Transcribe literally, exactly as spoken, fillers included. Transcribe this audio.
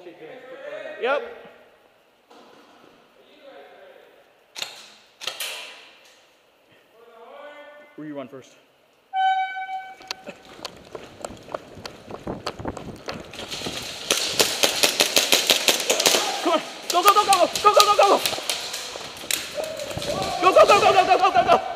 Yep. Where you run first? Come on. Go, go, go, go, go, go, go, go, go. Go, go, go, go, go, go, go, go.